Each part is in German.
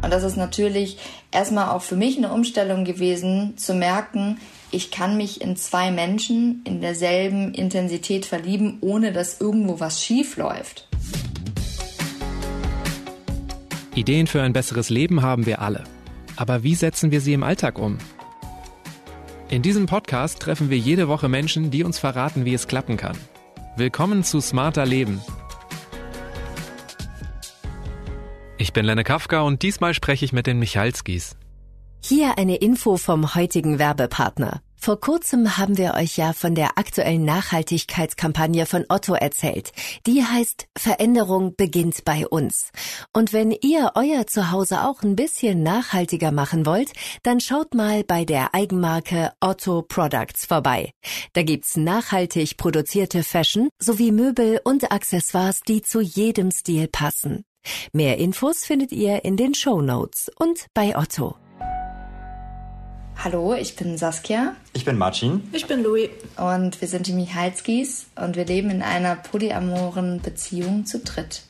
Und das ist natürlich erstmal auch für mich eine Umstellung gewesen, zu merken, ich kann mich in zwei Menschen in derselben Intensität verlieben, ohne dass irgendwo was schief läuft. Ideen für ein besseres Leben haben wir alle. Aber wie setzen wir sie im Alltag um? In diesem Podcast treffen wir jede Woche Menschen, die uns verraten, wie es klappen kann. Willkommen zu Smarter Leben. Ich bin Lenne Kafka und diesmal spreche ich mit den Michalskis. Hier eine Info vom heutigen Werbepartner. Vor kurzem haben wir euch ja von der aktuellen Nachhaltigkeitskampagne von Otto erzählt. Die heißt Veränderung beginnt bei uns. Und wenn ihr euer Zuhause auch ein bisschen nachhaltiger machen wollt, dann schaut mal bei der Eigenmarke Otto Products vorbei. Da gibt's nachhaltig produzierte Fashion sowie Möbel und Accessoires, die zu jedem Stil passen. Mehr Infos findet ihr in den Shownotes und bei Otto. Hallo, ich bin Saskia. Ich bin Marcin. Ich bin Louis. Und wir sind die Michalskis und wir leben in einer polyamoren Beziehung zu dritt.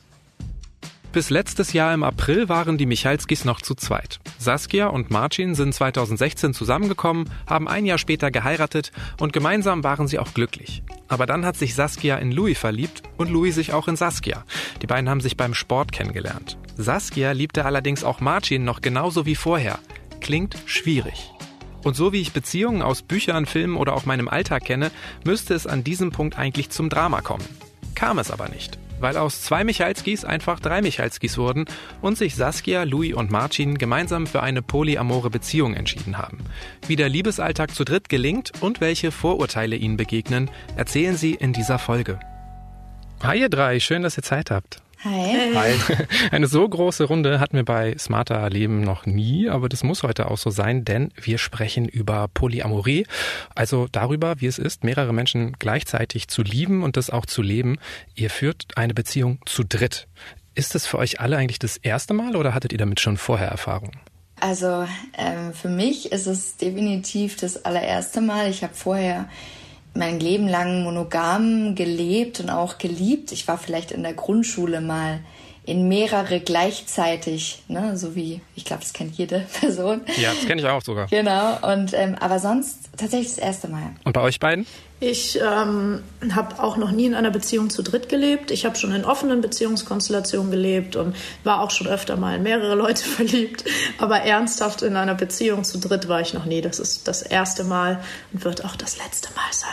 Bis letztes Jahr im April waren die Michalskis noch zu zweit. Saskia und Marcin sind 2016 zusammengekommen, haben ein Jahr später geheiratet und gemeinsam waren sie auch glücklich. Aber dann hat sich Saskia in Louis verliebt und Louis sich auch in Saskia. Die beiden haben sich beim Sport kennengelernt. Saskia liebte allerdings auch Marcin noch genauso wie vorher. Klingt schwierig. Und so wie ich Beziehungen aus Büchern, Filmen oder auch meinem Alltag kenne, müsste es an diesem Punkt eigentlich zum Drama kommen. Kam es aber nicht, weil aus 2 Michalskis einfach 3 Michalskis wurden und sich Saskia, Louis und Marcin gemeinsam für eine polyamore Beziehung entschieden haben. Wie der Liebesalltag zu dritt gelingt und welche Vorurteile ihnen begegnen, erzählen sie in dieser Folge. Hi ihr 3, schön, dass ihr Zeit habt. Hi. Hi. Eine so große Runde hatten wir bei Smarter Leben noch nie, aber das muss heute auch so sein, denn wir sprechen über Polyamorie, also darüber, wie es ist, mehrere Menschen gleichzeitig zu lieben und das auch zu leben. Ihr führt eine Beziehung zu dritt. Ist das für euch alle eigentlich das erste Mal oder hattet ihr damit schon vorher Erfahrung? Also für mich ist es definitiv das allererste Mal. Ich habe vorher mein Leben lang monogam gelebt und auch geliebt. Ich war vielleicht in der Grundschule mal in mehrere gleichzeitig, ne, so wie, ich glaube, das kennt jede Person. Ja, das kenne ich auch sogar. Genau, und aber sonst tatsächlich das erste Mal. Und bei euch beiden? Ich habe auch noch nie in einer Beziehung zu dritt gelebt. Ich habe schon in offenen Beziehungskonstellationen gelebt und war auch schon öfter mal in mehrere Leute verliebt. Aber ernsthaft in einer Beziehung zu dritt war ich noch nie. Das ist das erste Mal und wird auch das letzte Mal sein.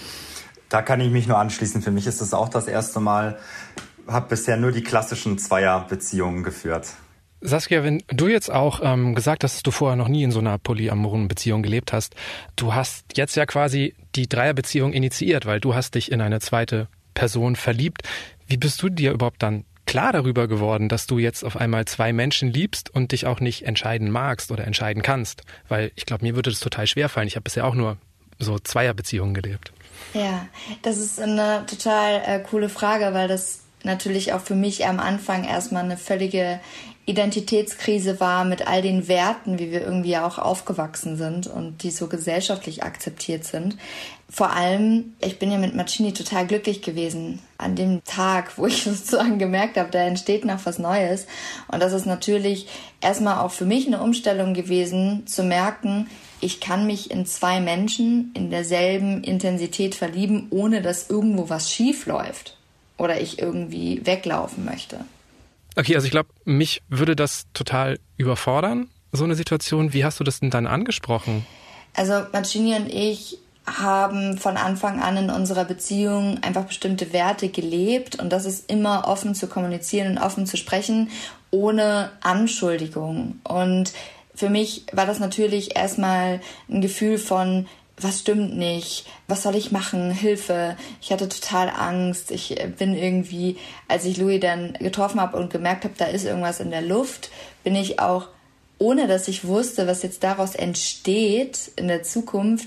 Da kann ich mich nur anschließen. Für mich ist es auch das erste Mal. Habe bisher nur die klassischen Zweierbeziehungen geführt. Saskia, wenn du jetzt auch gesagt hast, dass du vorher noch nie in so einer polyamoren Beziehung gelebt hast, du hast jetzt ja quasi die Dreierbeziehung initiiert, weil du hast dich in eine zweite Person verliebt. Wie bist du dir überhaupt dann klar darüber geworden, dass du jetzt auf einmal 2 Menschen liebst und dich auch nicht entscheiden magst oder entscheiden kannst? Weil ich glaube, mir würde das total schwer fallen. Ich habe bisher auch nur so Zweierbeziehungen gelebt. Ja, das ist eine total coole Frage, weil das natürlich auch für mich am Anfang erstmal eine völlige Identitätskrise war mit all den Werten, wie wir irgendwie auch aufgewachsen sind und die so gesellschaftlich akzeptiert sind. Vor allem, ich bin ja mit Marcini total glücklich gewesen an dem Tag, wo ich sozusagen gemerkt habe, da entsteht noch was Neues. Und das ist natürlich erstmal auch für mich eine Umstellung gewesen, zu merken, ich kann mich in 2 Menschen in derselben Intensität verlieben, ohne dass irgendwo was schief läuft oder ich irgendwie weglaufen möchte. Okay, also ich glaube, mich würde das total überfordern, so eine Situation. Wie hast du das denn dann angesprochen? Also Marcini und ich haben von Anfang an in unserer Beziehung einfach bestimmte Werte gelebt und das ist immer offen zu kommunizieren und offen zu sprechen, ohne Anschuldigung. Und für mich war das natürlich erstmal ein Gefühl von, was stimmt nicht, was soll ich machen, Hilfe. Ich hatte total Angst. Ich bin irgendwie, als ich Louis dann getroffen habe und gemerkt habe, da ist irgendwas in der Luft, bin ich auch, ohne dass ich wusste, was jetzt daraus entsteht in der Zukunft,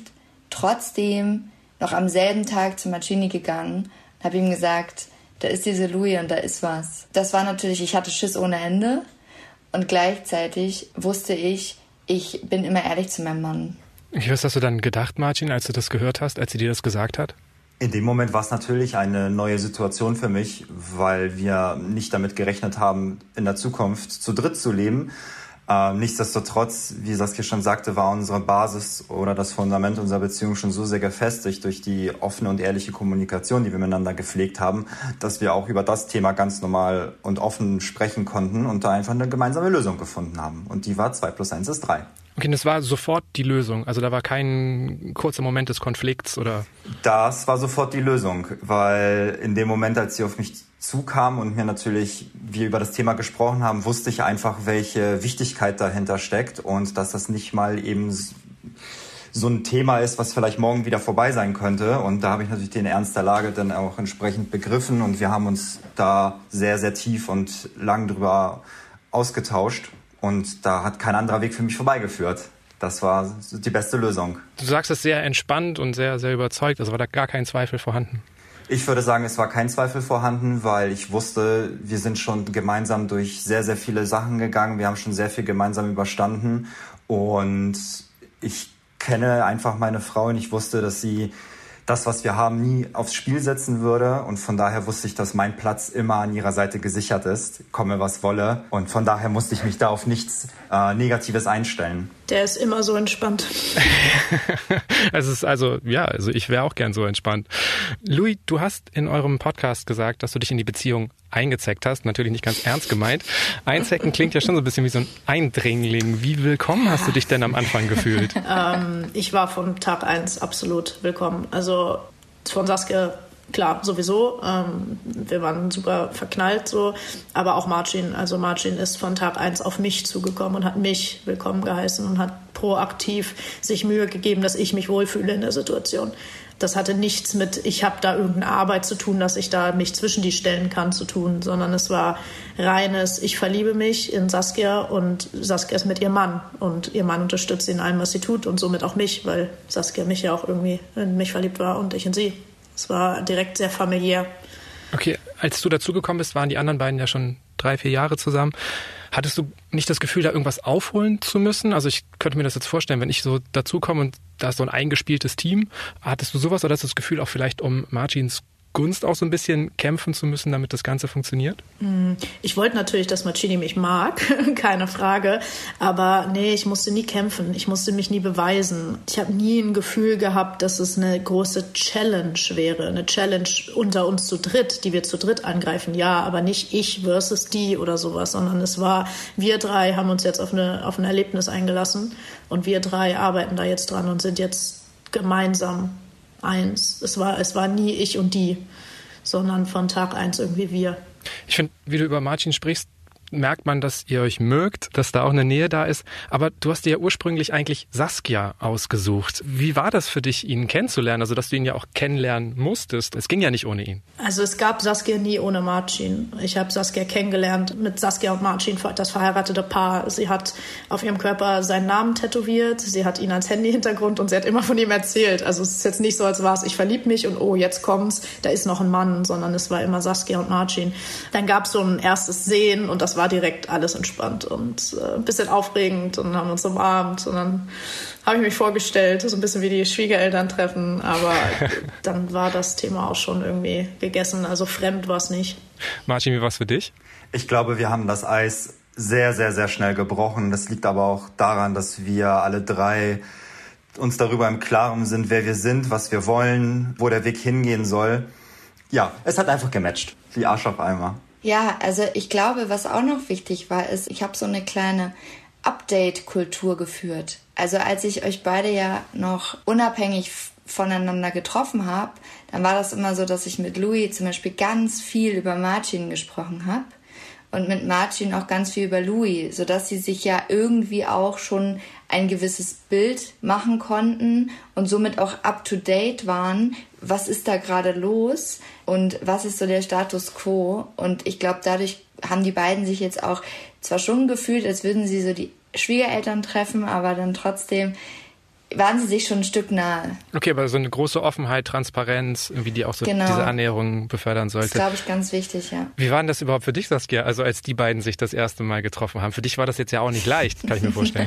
trotzdem noch am selben Tag zu Marcini gegangen und habe ihm gesagt, da ist diese Louis und da ist was. Das war natürlich, ich hatte Schiss ohne Ende und gleichzeitig wusste ich bin immer ehrlich zu meinem Mann. Was hast du dann gedacht, Marcin, als du das gehört hast, als sie dir das gesagt hat? In dem Moment war es natürlich eine neue Situation für mich, weil wir nicht damit gerechnet haben, in der Zukunft zu dritt zu leben. Nichtsdestotrotz, wie Saskia schon sagte, war unsere Basis oder das Fundament unserer Beziehung schon so sehr gefestigt durch die offene und ehrliche Kommunikation, die wir miteinander gepflegt haben, dass wir auch über das Thema ganz normal und offen sprechen konnten und da einfach eine gemeinsame Lösung gefunden haben. Und die war 2 + 1 ist 3. Okay, das war sofort die Lösung. Also da war kein kurzer Moment des Konflikts oder? Das war sofort die Lösung, weil in dem Moment, als sie auf mich zukam und mir natürlich, wir über das Thema gesprochen haben, wusste ich einfach, welche Wichtigkeit dahinter steckt und dass das nicht mal eben so ein Thema ist, was vielleicht morgen wieder vorbei sein könnte. Und da habe ich natürlich den Ernst der Lage dann auch entsprechend begriffen und wir haben uns da sehr, sehr tief und lang drüber ausgetauscht. Und da hat kein anderer Weg für mich vorbeigeführt. Das war die beste Lösung. Du sagst es sehr entspannt und sehr, sehr überzeugt. Also war da gar kein Zweifel vorhanden? Ich würde sagen, es war kein Zweifel vorhanden, weil ich wusste, wir sind schon gemeinsam durch sehr, sehr viele Sachen gegangen. Wir haben schon sehr viel gemeinsam überstanden. Und ich kenne einfach meine Frau und ich wusste, dass sie das, was wir haben, nie aufs Spiel setzen würde. Und von daher wusste ich, dass mein Platz immer an ihrer Seite gesichert ist, komme was wolle. Und von daher musste ich mich da auf nichts Negatives einstellen. Der ist immer so entspannt. Also ich wäre auch gern so entspannt. Louis, du hast in eurem Podcast gesagt, dass du dich in die Beziehung eingezeckt hast. Natürlich nicht ganz ernst gemeint. Einzecken klingt ja schon so ein bisschen wie so ein Eindringling. Wie willkommen hast du dich denn am Anfang gefühlt? Ich war von Tag 1 absolut willkommen. Also von Saskia, klar, sowieso. Wir waren super verknallt so. Aber auch Marcin. Also Marcin ist von Tag 1 auf mich zugekommen und hat mich willkommen geheißen und hat proaktiv sich Mühe gegeben, dass ich mich wohlfühle in der Situation. Das hatte nichts mit, ich habe da irgendeine Arbeit zu tun, dass ich da mich zwischen die stellen kann, zu tun, sondern es war reines, ich verliebe mich in Saskia und Saskia ist mit ihrem Mann und ihr Mann unterstützt sie in allem, was sie tut und somit auch mich, weil Saskia mich ja auch irgendwie in mich verliebt war und ich in sie. Es war direkt sehr familiär. Okay, als du dazugekommen bist, waren die anderen beiden ja schon 3-4 Jahre zusammen. Hattest du nicht das Gefühl, da irgendwas aufholen zu müssen? Also ich könnte mir das jetzt vorstellen, wenn ich so dazukomme und da ist so ein eingespieltes Team. Hattest du sowas oder hast du das Gefühl, auch vielleicht um Marcins Gunst auch so ein bisschen kämpfen zu müssen, damit das Ganze funktioniert? Ich wollte natürlich, dass Marcini mich mag, keine Frage. Aber nee, ich musste nie kämpfen. Ich musste mich nie beweisen. Ich habe nie ein Gefühl gehabt, dass es eine große Challenge wäre. Eine Challenge unter uns zu dritt, die wir zu dritt angreifen. Ja, aber nicht ich versus die oder sowas, sondern es war, wir 3 haben uns jetzt auf ein Erlebnis eingelassen und wir 3 arbeiten da jetzt dran und sind jetzt gemeinsam eins. Es war nie ich und die, sondern von Tag 1 irgendwie wir. Ich finde, wie du über Marcin sprichst, merkt man, dass ihr euch mögt, dass da auch eine Nähe da ist. Aber du hast dir ja ursprünglich eigentlich Saskia ausgesucht. Wie war das für dich, ihn kennenzulernen? Also, dass du ihn ja auch kennenlernen musstest. Es ging ja nicht ohne ihn. Also es gab Saskia nie ohne Marcin. Ich habe Saskia kennengelernt mit Saskia und Marcin, das verheiratete Paar. Sie hat auf ihrem Körper seinen Namen tätowiert. Sie hat ihn als Handy-Hintergrund und sie hat immer von ihm erzählt. Also es ist jetzt nicht so, als war es, ich verlieb mich und oh, jetzt kommt's, da ist noch ein Mann, sondern es war immer Saskia und Marcin. Dann gab es so ein erstes Sehen und das war direkt alles entspannt und ein bisschen aufregend und haben uns umarmt und dann habe ich mich vorgestellt, so ein bisschen wie die Schwiegereltern treffen, aber dann war das Thema auch schon irgendwie gegessen, also fremd war es nicht. Marcin, wie war es für dich? Ich glaube, wir haben das Eis sehr, sehr, sehr schnell gebrochen. Das liegt aber auch daran, dass wir alle 3 uns darüber im Klaren sind, wer wir sind, was wir wollen, wo der Weg hingehen soll. Ja, es hat einfach gematcht, wie Arsch auf Eimer. Ja, also ich glaube, was auch noch wichtig war, ist, ich habe so eine kleine Update-Kultur geführt. Also als ich euch beide ja noch unabhängig voneinander getroffen habe, dann war das immer so, dass ich mit Louis zum Beispiel ganz viel über Marcin gesprochen habe und mit Marcin auch ganz viel über Louis, sodass sie sich ja irgendwie auch schon ein gewisses Bild machen konnten und somit auch up-to-date waren, was ist da gerade los und was ist so der Status quo. Und ich glaube, dadurch haben die beiden sich jetzt auch zwar schon gefühlt, als würden sie so die Schwiegereltern treffen, aber dann trotzdem waren sie sich schon ein Stück nahe. Okay, aber so eine große Offenheit, Transparenz, wie die auch so diese Annäherung befördern sollte. Das ist, glaube ich, ganz wichtig, ja. Wie war denn das überhaupt für dich, Saskia, also als die beiden sich das erste Mal getroffen haben? Für dich war das jetzt ja auch nicht leicht, kann ich mir vorstellen.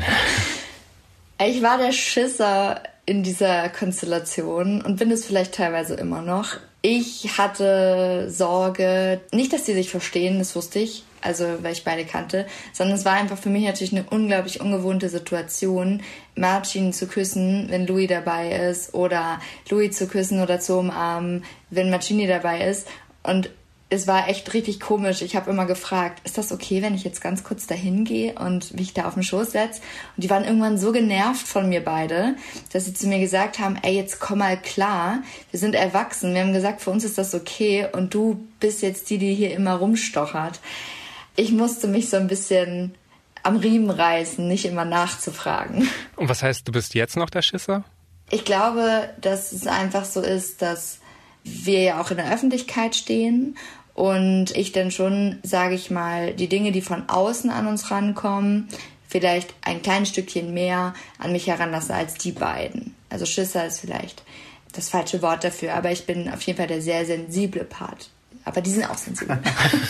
Ich war der Schisser in dieser Konstellation und bin es vielleicht teilweise immer noch. Ich hatte Sorge, nicht, dass sie sich verstehen, das wusste ich, also weil ich beide kannte, sondern es war einfach für mich natürlich eine unglaublich ungewohnte Situation, Marcin zu küssen, wenn Louis dabei ist, oder Louis zu küssen oder zu umarmen, wenn Marcini dabei ist. Und es war echt richtig komisch. Ich habe immer gefragt, ist das okay, wenn ich jetzt ganz kurz dahin gehe und mich da auf den Schoß setze? Und die waren irgendwann so genervt von mir beide, dass sie zu mir gesagt haben, ey, jetzt komm mal klar, wir sind erwachsen. Wir haben gesagt, für uns ist das okay und du bist jetzt die hier immer rumstochert. Ich musste mich so ein bisschen am Riemen reißen, nicht immer nachzufragen. Und was heißt, du bist jetzt noch der Schisser? Ich glaube, dass es einfach so ist, dass wir ja auch in der Öffentlichkeit stehen und ich dann schon, sage ich mal, die Dinge, die von außen an uns rankommen, vielleicht ein kleines Stückchen mehr an mich heranlasse als die beiden. Also Schisser ist vielleicht das falsche Wort dafür, aber ich bin auf jeden Fall der sehr sensible Part. Aber die sind auch sensibel.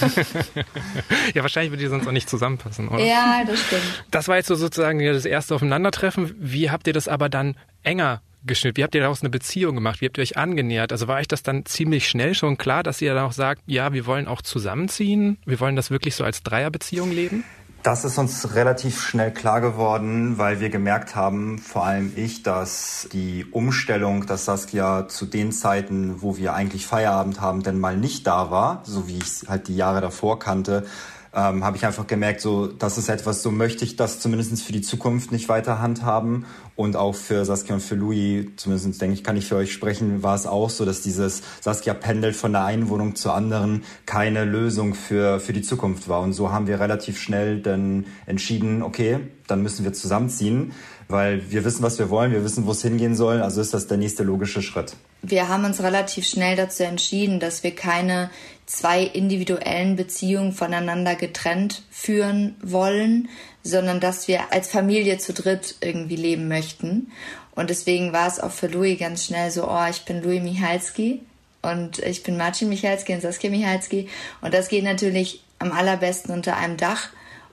Ja, wahrscheinlich würde die sonst auch nicht zusammenpassen, oder? Ja, das stimmt. Das war jetzt so sozusagen das erste Aufeinandertreffen. Wie habt ihr das aber dann enger geschnitten? Wie habt ihr daraus eine Beziehung gemacht? Wie habt ihr euch angenähert? Also war euch das dann ziemlich schnell schon klar, dass ihr dann auch sagt, ja, wir wollen auch zusammenziehen? Wir wollen das wirklich so als Dreierbeziehung leben? Das ist uns relativ schnell klar geworden, weil wir gemerkt haben, vor allem ich, dass die Umstellung, dass Saskia zu den Zeiten, wo wir eigentlich Feierabend haben, denn mal nicht da war, so wie ich es halt die Jahre davor kannte, habe ich einfach gemerkt, so, das ist etwas, so möchte ich das zumindest für die Zukunft nicht weiter handhaben. Und auch für Saskia und für Louis, zumindest denke ich, kann ich für euch sprechen, war es auch so, dass dieses Saskia pendelt von der einen Wohnung zur anderen keine Lösung für die Zukunft war. Und so haben wir relativ schnell dann entschieden, okay, dann müssen wir zusammenziehen, weil wir wissen, was wir wollen, wir wissen, wo es hingehen soll, also ist das der nächste logische Schritt. Wir haben uns relativ schnell dazu entschieden, dass wir keine 2 individuellen Beziehungen voneinander getrennt führen wollen, sondern dass wir als Familie zu dritt irgendwie leben möchten. Und deswegen war es auch für Louis ganz schnell so, ich bin Louis Michalski und ich bin Marcin Michalski und Saskia Michalski. Und das geht natürlich am allerbesten unter einem Dach.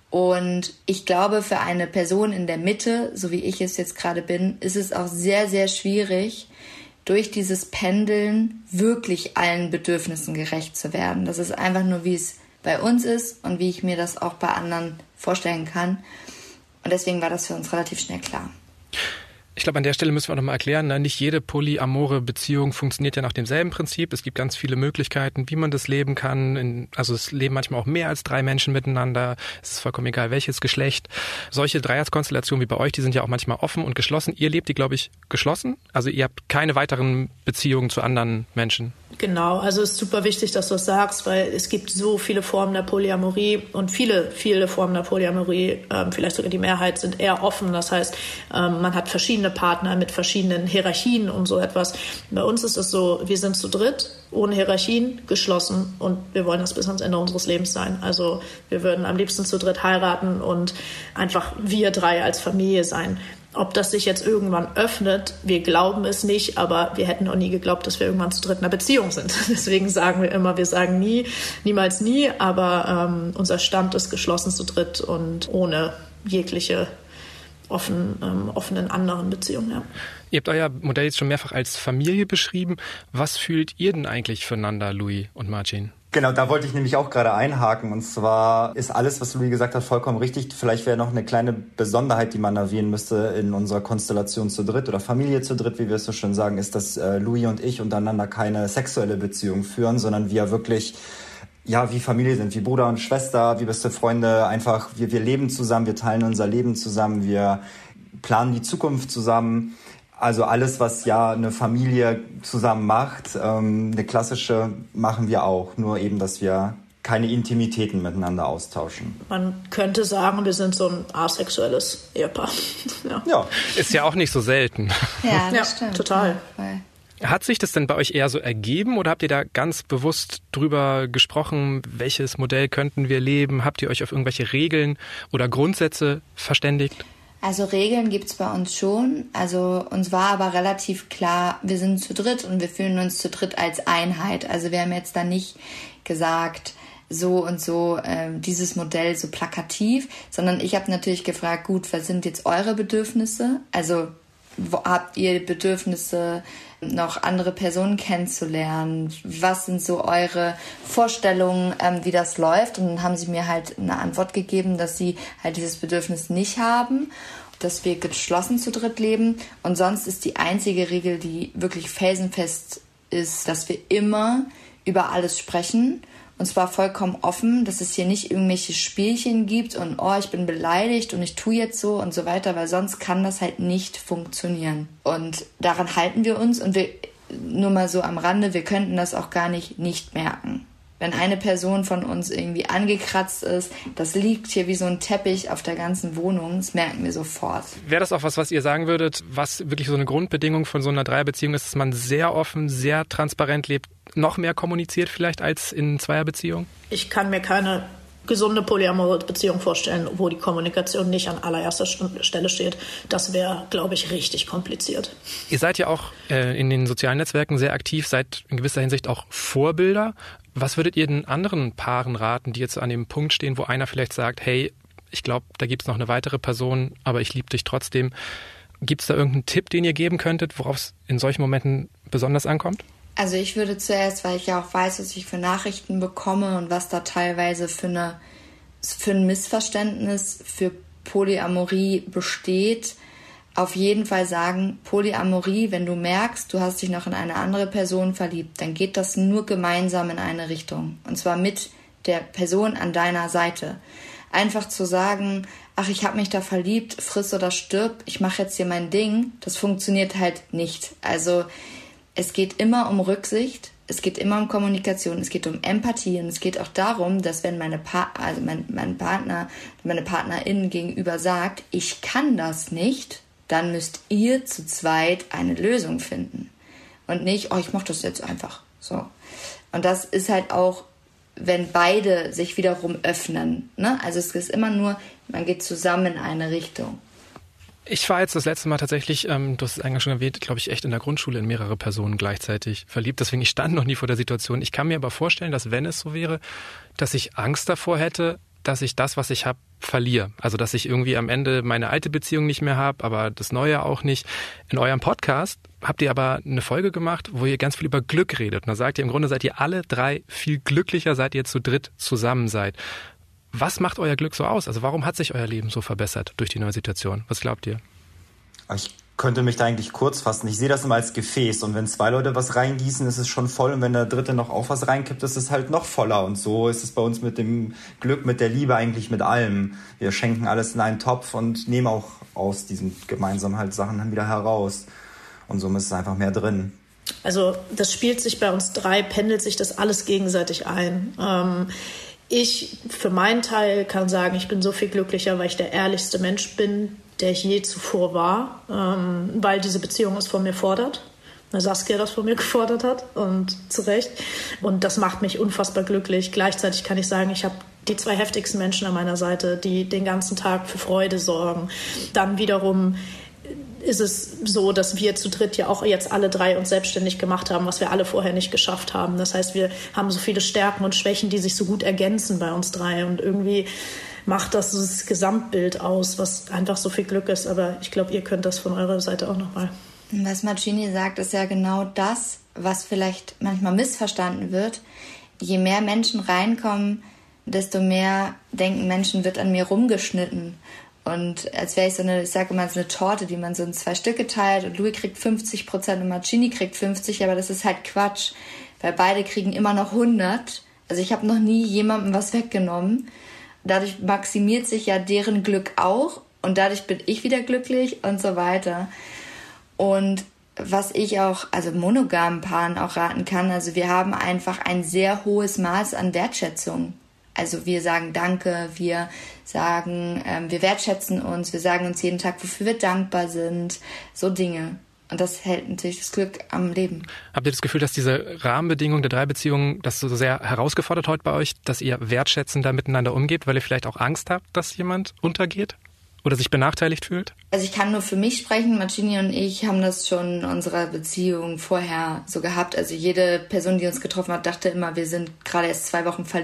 Und ich glaube, für eine Person in der Mitte, so wie ich es jetzt gerade bin, ist es auch sehr, sehr schwierig, durch dieses Pendeln wirklich allen Bedürfnissen gerecht zu werden. Das ist einfach nur, wie es bei uns ist und wie ich mir das auch bei anderen vorstellen kann. Und deswegen war das für uns relativ schnell klar. Ich glaube, an der Stelle müssen wir noch mal erklären, nicht jede polyamore Beziehung funktioniert ja nach demselben Prinzip. Es gibt ganz viele Möglichkeiten, wie man das leben kann. Also es leben manchmal auch mehr als 3 Menschen miteinander. Es ist vollkommen egal, welches Geschlecht. Solche Dreierskonstellationen wie bei euch, die sind ja auch manchmal offen und geschlossen. Ihr lebt die, glaube ich, geschlossen. Also ihr habt keine weiteren Beziehungen zu anderen Menschen. Genau, also es ist super wichtig, dass du das sagst, weil es gibt so viele Formen der Polyamorie und viele Formen der Polyamorie, vielleicht sogar die Mehrheit, sind eher offen. Das heißt, man hat verschiedene Partner mit verschiedenen Hierarchien und so etwas. Bei uns ist es so, wir sind zu dritt, ohne Hierarchien, geschlossen und wir wollen das bis ans Ende unseres Lebens sein. Also wir würden am liebsten zu dritt heiraten und einfach wir 3 als Familie sein. Ob das sich jetzt irgendwann öffnet, wir glauben es nicht, aber wir hätten auch nie geglaubt, dass wir irgendwann zu dritt in einer Beziehung sind. Deswegen sagen wir immer, wir sagen nie, niemals nie, aber unser Stand ist geschlossen zu dritt und ohne jegliche offenen anderen Beziehungen. Ja. Ihr habt euer Modell jetzt schon mehrfach als Familie beschrieben. Was fühlt ihr denn eigentlich füreinander, Louis und Marcin? Genau, da wollte ich nämlich auch gerade einhaken. Und zwar ist alles, was Louis gesagt hat, vollkommen richtig. Vielleicht wäre noch eine kleine Besonderheit, die man erwähnen müsste in unserer Konstellation zu dritt oder Familie zu dritt, wie wir es so schön sagen, ist, dass Louis und ich untereinander keine sexuelle Beziehung führen, sondern wir wirklich wie Familie sind, wie Bruder und Schwester, wie beste Freunde. Einfach, wir leben zusammen, wir teilen unser Leben zusammen, wir planen die Zukunft zusammen. Also alles, was eine Familie zusammen macht, eine klassische machen wir auch. Nur eben, dass wir keine Intimitäten miteinander austauschen. Man könnte sagen, wir sind so ein asexuelles Ehepaar. Ja. Ist ja auch nicht so selten. Ja, das stimmt. Total. Hat sich das denn bei euch eher so ergeben oder habt ihr da ganz bewusst drüber gesprochen, welches Modell könnten wir leben? Habt ihr euch auf irgendwelche Regeln oder Grundsätze verständigt? Also Regeln gibt's bei uns schon. Also uns war aber relativ klar, wir sind zu dritt und wir fühlen uns zu dritt als Einheit. Also wir haben jetzt da nicht gesagt, so und so dieses Modell so plakativ, sondern ich habe natürlich gefragt, gut, was sind jetzt eure Bedürfnisse? Also habt ihr Bedürfnisse noch andere Personen kennenzulernen. Was sind so eure Vorstellungen, wie das läuft? Und dann haben sie mir halt eine Antwort gegeben, dass sie halt dieses Bedürfnis nicht haben, dass wir geschlossen zu dritt leben. Und sonst ist die einzige Regel, die wirklich felsenfest ist, dass wir immer über alles sprechen. Und zwar vollkommen offen, dass es hier nicht irgendwelche Spielchen gibt und ich bin beleidigt und ich tue jetzt so und so weiter, weil sonst kann das halt nicht funktionieren. Und daran halten wir uns und wir, nur mal so am Rande, wir könnten das auch gar nicht merken. Wenn eine Person von uns irgendwie angekratzt ist, das liegt hier wie so ein Teppich auf der ganzen Wohnung, das merken wir sofort. Wäre das auch was ihr sagen würdet, was wirklich so eine Grundbedingung von so einer Dreierbeziehung ist, dass man sehr offen, sehr transparent lebt, noch mehr kommuniziert vielleicht als in Zweierbeziehungen? Ich kann mir keine gesunde polyamore Beziehung vorstellen, wo die Kommunikation nicht an allererster Stelle steht. Das wäre, glaube ich, richtig kompliziert. Ihr seid ja auch in den sozialen Netzwerken sehr aktiv, seid in gewisser Hinsicht auch Vorbilder. Was würdet ihr den anderen Paaren raten, die jetzt an dem Punkt stehen, wo einer vielleicht sagt, hey, ich glaube, da gibt es noch eine weitere Person, aber ich liebe dich trotzdem. Gibt es da irgendeinen Tipp, den ihr geben könntet, worauf es in solchen Momenten besonders ankommt? Also ich würde zuerst, weil ich ja auch weiß, was ich für Nachrichten bekomme und was da teilweise für ein Missverständnis für Polyamorie besteht, auf jeden Fall sagen, Polyamorie, wenn du merkst, du hast dich noch in eine andere Person verliebt, dann geht das nur gemeinsam in eine Richtung. Und zwar mit der Person an deiner Seite. Einfach zu sagen, ach, ich habe mich da verliebt, friss oder stirb, ich mache jetzt hier mein Ding, das funktioniert halt nicht. Also es geht immer um Rücksicht, es geht immer um Kommunikation, es geht um Empathie und es geht auch darum, dass wenn mein Partner, meine Partnerin gegenüber sagt, ich kann das nicht, dann müsst ihr zu zweit eine Lösung finden. Und nicht, ich mach das jetzt einfach so. Und das ist halt auch, wenn beide sich wiederum öffnen. Ne? Also es ist immer nur, man geht zusammen in eine Richtung. Ich war jetzt das letzte Mal tatsächlich, du hast es eingangs schon erwähnt, glaube ich, echt in der Grundschule in mehrere Personen gleichzeitig verliebt. Deswegen, ich stand noch nie vor der Situation. Ich kann mir aber vorstellen, dass wenn es so wäre, dass ich Angst davor hätte, dass ich das, was ich habe, verliere. Also, dass ich irgendwie am Ende meine alte Beziehung nicht mehr habe, aber das Neue auch nicht. In eurem Podcast habt ihr aber eine Folge gemacht, wo ihr ganz viel über Glück redet. Und da sagt ihr, im Grunde seid ihr alle drei viel glücklicher, seit ihr zu dritt zusammen seid. Was macht euer Glück so aus? Also warum hat sich euer Leben so verbessert durch die neue Situation? Was glaubt ihr? Ich könnte mich da eigentlich kurz fassen. Ich sehe das immer als Gefäß. Und wenn 2 Leute was reingießen, ist es schon voll. Und wenn der dritte noch auch was reinkippt, ist es halt noch voller. Und so ist es bei uns mit dem Glück, mit der Liebe, eigentlich mit allem. Wir schenken alles in einen Topf und nehmen auch aus diesen gemeinsamen halt Sachen dann wieder heraus. Und somit ist es einfach mehr drin. Also das spielt sich bei uns 3, pendelt sich das alles gegenseitig ein. Ich für meinen Teil kann sagen, ich bin so viel glücklicher, weil ich der ehrlichste Mensch bin, der ich je zuvor war, weil diese Beziehung es von mir fordert, weil Saskia das von mir gefordert hat und zu Recht. Und das macht mich unfassbar glücklich. Gleichzeitig kann ich sagen, ich habe die 2 heftigsten Menschen an meiner Seite, die den ganzen Tag für Freude sorgen. Dann wiederum ist es so, dass wir zu dritt ja auch jetzt alle 3 uns selbstständig gemacht haben, was wir alle vorher nicht geschafft haben. Das heißt, wir haben so viele Stärken und Schwächen, die sich so gut ergänzen bei uns 3. Und irgendwie macht das Gesamtbild aus, was einfach so viel Glück ist. Aber ich glaube, ihr könnt das von eurer Seite auch nochmal. Was Marcini sagt, ist ja genau das, was vielleicht manchmal missverstanden wird. Je mehr Menschen reinkommen, desto mehr denken Menschen, wird an mir rumgeschnitten. Und als wäre ich ich sage immer, so eine Torte, die man so in 2 Stücke teilt und Louis kriegt 50% und Marcini kriegt 50%, aber das ist halt Quatsch, weil beide kriegen immer noch 100. Also ich habe noch nie jemandem was weggenommen. Dadurch maximiert sich ja deren Glück auch und dadurch bin ich wieder glücklich und so weiter. Und was ich auch, also monogamen Paaren auch raten kann, also wir haben einfach ein sehr hohes Maß an Wertschätzung. Also wir sagen Danke, wir sagen, wir wertschätzen uns, wir sagen uns jeden Tag, wofür wir dankbar sind, so Dinge. Und das hält natürlich das Glück am Leben. Habt ihr das Gefühl, dass diese Rahmenbedingungen der 3 Beziehungen das so sehr herausgefordert heute bei euch, dass ihr wertschätzender miteinander umgeht, weil ihr vielleicht auch Angst habt, dass jemand untergeht oder sich benachteiligt fühlt? Also ich kann nur für mich sprechen. Marcini und ich haben das schon in unserer Beziehung vorher so gehabt. Also jede Person, die uns getroffen hat, dachte immer, wir sind gerade erst 2 Wochen verliebt.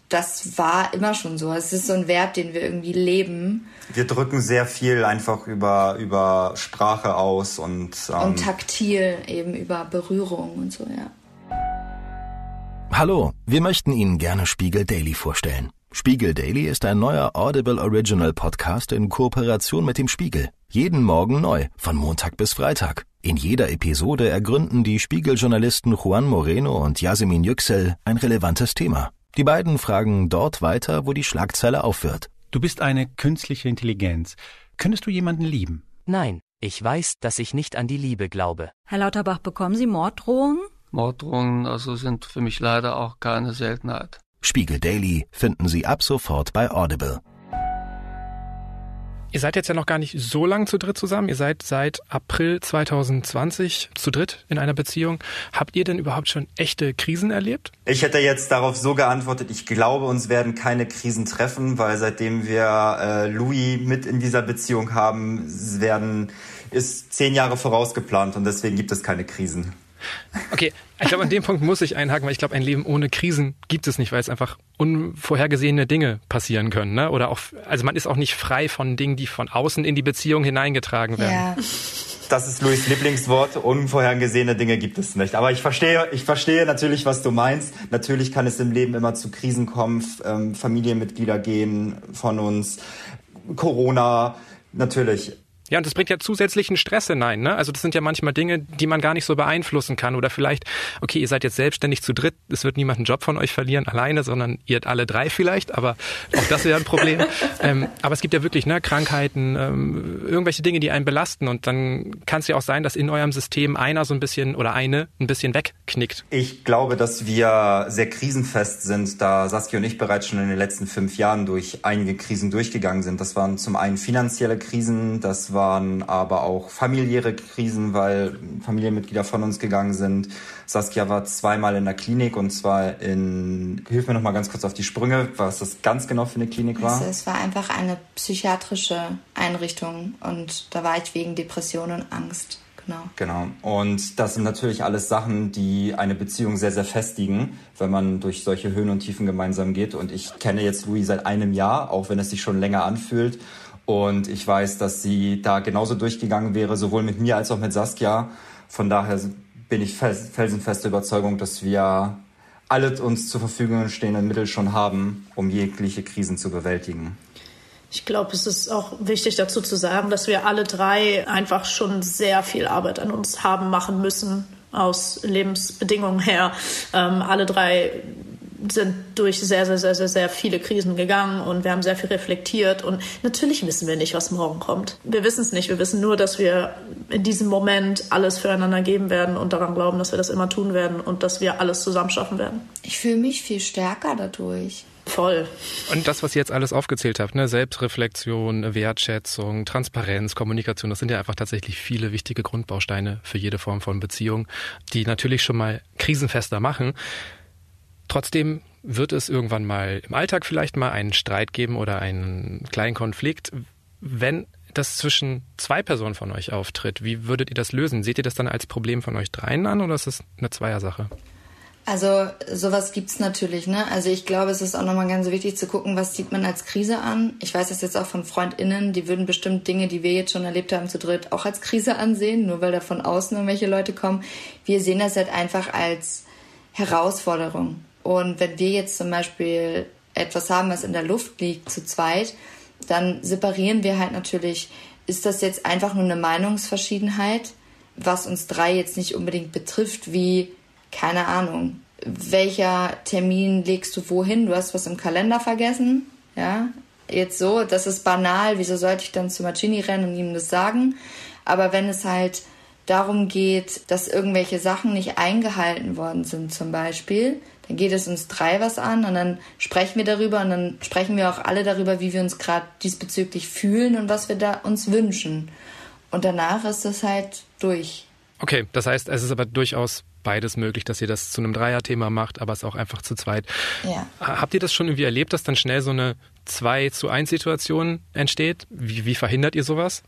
das war immer schon so. Es ist so ein Wert, den wir irgendwie leben. Wir drücken sehr viel einfach über Sprache aus und taktil eben über Berührung und so, ja. Hallo, wir möchten Ihnen gerne Spiegel Daily vorstellen. Spiegel Daily ist ein neuer Audible Original Podcast in Kooperation mit dem Spiegel. Jeden Morgen neu, von Montag bis Freitag. In jeder Episode ergründen die Spiegel-Journalisten Juan Moreno und Yasemin Yüksel ein relevantes Thema. Die beiden fragen dort weiter, wo die Schlagzeile aufhört. Du bist eine künstliche Intelligenz. Könntest du jemanden lieben? Nein, ich weiß, dass ich nicht an die Liebe glaube. Herr Lauterbach, bekommen Sie Morddrohungen? Morddrohungen sind für mich leider auch keine Seltenheit. Spiegel Daily finden Sie ab sofort bei Audible. Ihr seid jetzt ja noch gar nicht so lang zu dritt zusammen. Ihr seid seit April 2020 zu dritt in einer Beziehung. Habt ihr denn überhaupt schon echte Krisen erlebt? Ich hätte jetzt darauf so geantwortet, ich glaube, uns werden keine Krisen treffen, weil seitdem wir Louis mit in dieser Beziehung haben, ist 10 Jahre vorausgeplant und deswegen gibt es keine Krisen. Okay, ich glaube, an dem Punkt muss ich einhaken, weil ich glaube, ein Leben ohne Krisen gibt es nicht, weil es einfach unvorhergesehene Dinge passieren können, ne? Oder auch, also man ist auch nicht frei von Dingen, die von außen in die Beziehung hineingetragen werden. Ja. Das ist Louis' Lieblingswort. Unvorhergesehene Dinge gibt es nicht. Aber ich verstehe natürlich, was du meinst. Natürlich kann es im Leben immer zu Krisen kommen. Familienmitglieder gehen von uns. Corona, natürlich. Ja, und das bringt ja zusätzlichen Stress hinein, ne? Also das sind ja manchmal Dinge, die man gar nicht so beeinflussen kann. Oder vielleicht, okay, ihr seid jetzt selbstständig zu dritt, es wird niemand einen Job von euch verlieren alleine, sondern ihr alle 3 vielleicht, aber auch das wäre ein Problem. Aber es gibt ja wirklich Krankheiten, irgendwelche Dinge, die einen belasten. Und dann kann es ja auch sein, dass in eurem System einer so ein bisschen oder eine ein bisschen wegknickt. Ich glaube, dass wir sehr krisenfest sind, da Saskia und ich bereits schon in den letzten 5 Jahren durch einige Krisen durchgegangen sind. Das waren zum einen finanzielle Krisen, das waren aber auch familiäre Krisen, weil Familienmitglieder von uns gegangen sind. Saskia war 2-mal in der Klinik und zwar hilf mir noch mal ganz kurz auf die Sprünge, was das ganz genau für eine Klinik war. Also es war einfach eine psychiatrische Einrichtung und da war ich wegen Depression und Angst. Genau. Und das sind natürlich alles Sachen, die eine Beziehung sehr, sehr festigen, wenn man durch solche Höhen und Tiefen gemeinsam geht. Und ich kenne jetzt Louis seit einem Jahr, auch wenn es sich schon länger anfühlt. Und ich weiß, dass sie da genauso durchgegangen wäre, sowohl mit mir als auch mit Saskia. Von daher bin ich felsenfeste Überzeugung, dass wir alle uns zur Verfügung stehenden Mittel schon haben, um jegliche Krisen zu bewältigen. Ich glaube, es ist auch wichtig dazu zu sagen, dass wir alle 3 einfach schon sehr viel Arbeit an uns haben machen müssen, aus Lebensbedingungen her. Alle 3 sind durch sehr, sehr, sehr, sehr, sehr viele Krisen gegangen und wir haben sehr viel reflektiert und natürlich wissen wir nicht, was morgen kommt. Wir wissen es nicht. Wir wissen nur, dass wir in diesem Moment alles füreinander geben werden und daran glauben, dass wir das immer tun werden und dass wir alles zusammen schaffen werden. Ich fühle mich viel stärker dadurch. Voll. Und das, was ihr jetzt alles aufgezählt habt, Selbstreflexion, Wertschätzung, Transparenz, Kommunikation, das sind ja einfach tatsächlich viele wichtige Grundbausteine für jede Form von Beziehung, die natürlich schon mal krisenfester machen. Trotzdem wird es irgendwann mal im Alltag vielleicht mal einen Streit geben oder einen kleinen Konflikt. Wenn das zwischen 2 Personen von euch auftritt, wie würdet ihr das lösen? Seht ihr das dann als Problem von euch 3 an oder ist das eine Zweiersache? Also sowas gibt's natürlich, ne? Also ich glaube, es ist auch nochmal ganz wichtig zu gucken, was sieht man als Krise an. Ich weiß das jetzt auch von FreundInnen, die würden bestimmt Dinge, die wir jetzt schon erlebt haben zu dritt, auch als Krise ansehen, nur weil da von außen irgendwelche Leute kommen. Wir sehen das halt einfach als Herausforderung. Und wenn wir jetzt zum Beispiel etwas haben, was in der Luft liegt, zu zweit, dann separieren wir halt natürlich, ist das jetzt einfach nur eine Meinungsverschiedenheit, was uns 3 jetzt nicht unbedingt betrifft, wie, keine Ahnung, welcher Termin legst du wohin? Du hast was im Kalender vergessen, ja? Jetzt so, das ist banal, wieso sollte ich dann zu Marcini rennen und ihm das sagen? Aber wenn es halt darum geht, dass irgendwelche Sachen nicht eingehalten worden sind zum Beispiel, dann geht es uns 3 was an und dann sprechen wir darüber und dann sprechen wir auch alle darüber, wie wir uns gerade diesbezüglich fühlen und was wir da uns wünschen. Und danach ist das halt durch. Okay, das heißt, es ist aber durchaus beides möglich, dass ihr das zu einem Dreierthema macht, aber es auch einfach zu zweit. Ja. Habt ihr das schon irgendwie erlebt, dass dann schnell so eine 2-zu-1-Situation entsteht? Wie verhindert ihr sowas?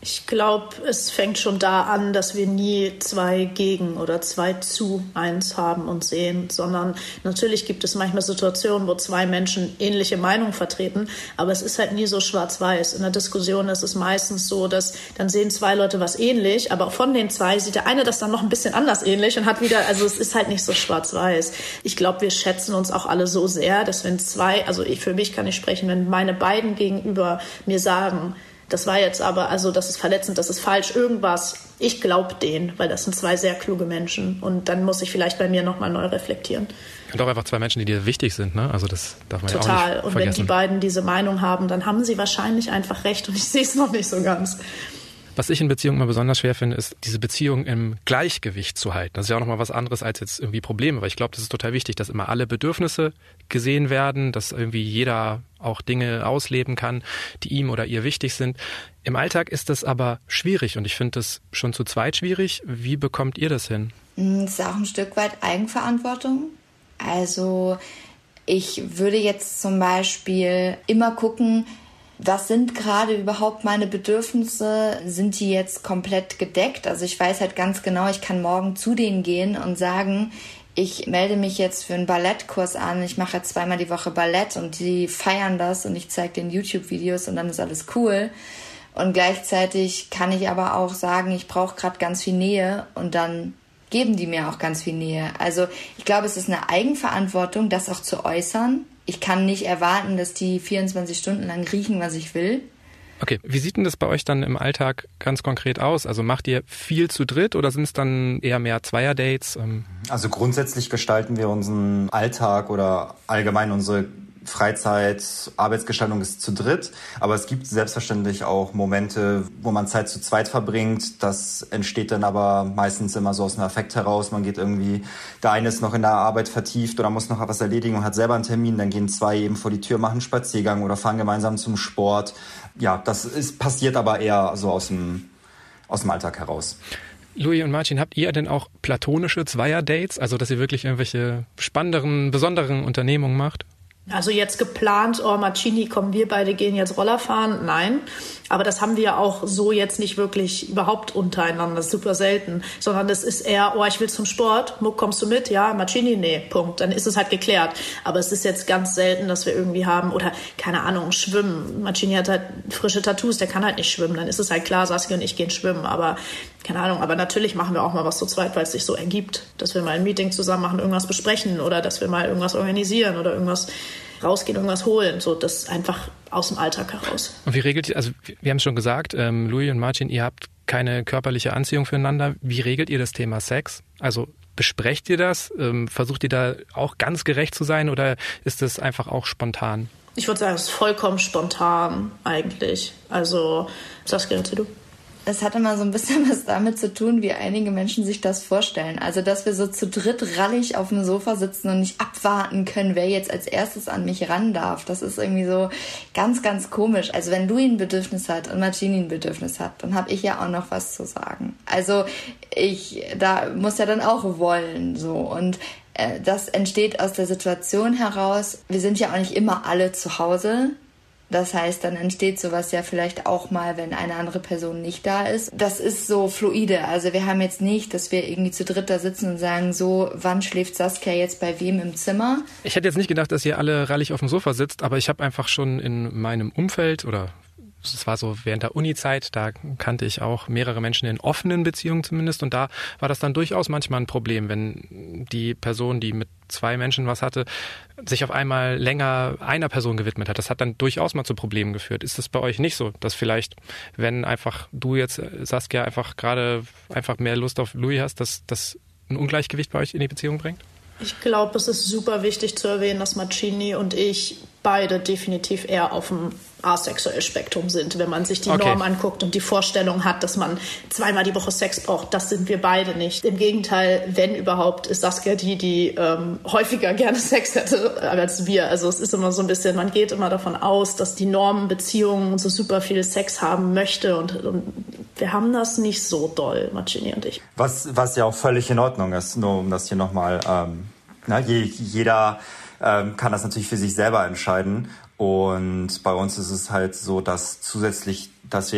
Ich glaube, es fängt schon da an, dass wir nie 2 gegen oder 2 zu 1 haben und sehen, sondern natürlich gibt es manchmal Situationen, wo 2 Menschen ähnliche Meinungen vertreten, aber es ist halt nie so schwarz-weiß. In der Diskussion ist es meistens so, dass dann sehen 2 Leute was ähnlich, aber von den 2 sieht der eine das dann noch ein bisschen anders ähnlich und hat wieder, also es ist halt nicht so schwarz-weiß. Ich glaube, wir schätzen uns auch alle so sehr, dass wenn 2, also für mich kann ich sprechen, wenn meine beiden gegenüber mir sagen, das war jetzt aber, also das ist verletzend, das ist falsch, irgendwas. Ich glaube denen, weil das sind 2 sehr kluge Menschen. Und dann muss ich vielleicht bei mir nochmal neu reflektieren. Und auch einfach 2 Menschen, die dir wichtig sind, ne? Also das darf man Total. Ja auch nicht vergessen. Und wenn die beiden diese Meinung haben, dann haben sie wahrscheinlich einfach recht. Und ich sehe es noch nicht so ganz. Was ich in Beziehungen immer besonders schwer finde, ist, diese Beziehung im Gleichgewicht zu halten. Das ist ja auch nochmal was anderes als jetzt irgendwie Probleme. Weil ich glaube, das ist total wichtig, dass immer alle Bedürfnisse gesehen werden, dass irgendwie jeder auch Dinge ausleben kann, die ihm oder ihr wichtig sind. Im Alltag ist das aber schwierig und ich finde das schon zu zweit schwierig. Wie bekommt ihr das hin? Das ist auch ein Stück weit Eigenverantwortung. Also ich würde jetzt zum Beispiel immer gucken, was sind gerade überhaupt meine Bedürfnisse? Sind die jetzt komplett gedeckt? Also ich weiß halt ganz genau, ich kann morgen zu denen gehen und sagen, ich melde mich jetzt für einen Ballettkurs an, ich mache jetzt 2-mal die Woche Ballett und die feiern das und ich zeige denen YouTube-Videos und dann ist alles cool. Und gleichzeitig kann ich aber auch sagen, ich brauche gerade ganz viel Nähe und dann geben die mir auch ganz viel Nähe. Also ich glaube, es ist eine Eigenverantwortung, das auch zu äußern. Ich kann nicht erwarten, dass die 24 Stunden lang riechen, was ich will. Okay, wie sieht denn das bei euch dann im Alltag ganz konkret aus? Also macht ihr viel zu dritt oder sind es dann eher mehr Zweierdates? Also grundsätzlich gestalten wir unseren Alltag oder allgemein unsere Freizeit, Arbeitsgestaltung ist zu dritt, aber es gibt selbstverständlich auch Momente, wo man Zeit zu zweit verbringt. Das entsteht dann aber meistens immer so aus einem Affekt heraus. Man geht irgendwie, der eine ist noch in der Arbeit vertieft oder muss noch was erledigen und hat selber einen Termin. Dann gehen 2 eben vor die Tür, machen einen Spaziergang oder fahren gemeinsam zum Sport. Ja, passiert aber eher so aus dem Alltag heraus. Louis und Marcin, habt ihr denn auch platonische Zweierdates? Also, dass ihr wirklich irgendwelche spannenderen, besonderen Unternehmungen macht? Also jetzt geplant, Marcini, komm, wir beide gehen jetzt Roller fahren. Nein, aber das haben wir auch so jetzt nicht wirklich überhaupt untereinander, das ist super selten, sondern das ist eher, ich will zum Sport, Muck, kommst du mit? Ja, Marcini, nee, Punkt. Dann ist es halt geklärt. Aber es ist jetzt ganz selten, dass wir irgendwie haben, oder keine Ahnung, schwimmen. Marcini hat halt frische Tattoos, der kann halt nicht schwimmen. Dann ist es halt klar, Saskia und ich gehen schwimmen, aber keine Ahnung, aber natürlich machen wir auch mal was zu zweit, weil es sich so ergibt, dass wir mal ein Meeting zusammen machen, irgendwas besprechen oder dass wir mal irgendwas organisieren oder irgendwas rausgehen, irgendwas holen, so das einfach aus dem Alltag heraus. Und wie regelt ihr, also wir haben es schon gesagt, Louis und Marcin, ihr habt keine körperliche Anziehung füreinander. Wie regelt ihr das Thema Sex? Also besprecht ihr das? Versucht ihr da auch ganz gerecht zu sein oder ist das einfach auch spontan? Ich würde sagen, es ist vollkommen spontan eigentlich. Also, Saskia, erzähl du. Es hat immer so ein bisschen was damit zu tun, wie einige Menschen sich das vorstellen. Also, dass wir so zu dritt rallig auf dem Sofa sitzen und nicht abwarten können, wer jetzt als erstes an mich ran darf. Das ist irgendwie so ganz, ganz komisch. Also, wenn Louis ein Bedürfnis hat und Marcini ein Bedürfnis hat, dann habe ich ja auch noch was zu sagen. Also, da muss ja dann auch wollen, so. Und das entsteht aus der Situation heraus. Wir sind ja auch nicht immer alle zu Hause. Das heißt, dann entsteht sowas ja vielleicht auch mal, wenn eine andere Person nicht da ist. Das ist so fluide. Also wir haben jetzt nicht, dass wir irgendwie zu dritt da sitzen und sagen, so, wann schläft Saskia jetzt bei wem im Zimmer? Ich hätte jetzt nicht gedacht, dass ihr alle rallig auf dem Sofa sitzt, aber ich habe einfach schon in meinem Umfeld oder es war so während der Uni-Zeit, da kannte ich auch mehrere Menschen in offenen Beziehungen zumindest und da war das dann durchaus manchmal ein Problem, wenn die Person, die mit 2 Menschen was hatte, sich auf einmal länger einer Person gewidmet hat. Das hat dann durchaus mal zu Problemen geführt. Ist das bei euch nicht so, dass vielleicht, wenn einfach du jetzt, Saskia, einfach mehr Lust auf Louis hast, dass das ein Ungleichgewicht bei euch in die Beziehung bringt? Ich glaube, es ist super wichtig zu erwähnen, dass Marcini und ich beide definitiv eher auf dem asexuellen Spektrum sind, wenn man sich die Norm anguckt und die Vorstellung hat, dass man 2-mal die Woche Sex braucht. Das sind wir beide nicht. Im Gegenteil, wenn überhaupt, ist Saskia die häufiger gerne Sex hätte als wir. Also es ist immer so ein bisschen, man geht immer davon aus, dass die Normenbeziehung so super viel Sex haben möchte und wir haben das nicht so doll, Marcini und ich. Was ja auch völlig in Ordnung ist, nur um das hier nochmal, jeder kann das natürlich für sich selber entscheiden. Und bei uns ist es halt so, dass zusätzlich, dass wir ja